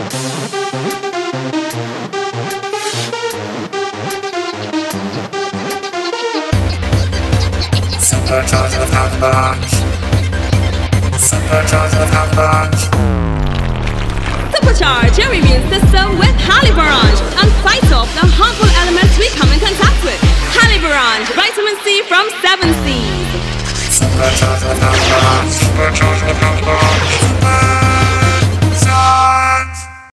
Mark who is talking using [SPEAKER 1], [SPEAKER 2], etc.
[SPEAKER 1] Supercharged with Haliborange. Supercharged with Haliborange.
[SPEAKER 2] Supercharge your immune system with Haliborange and fight off the harmful elements we come in contact with. Haliborange Vitamin C from 7 Seas.
[SPEAKER 1] Supercharged with Haliborange. Supercharged with Haliborange.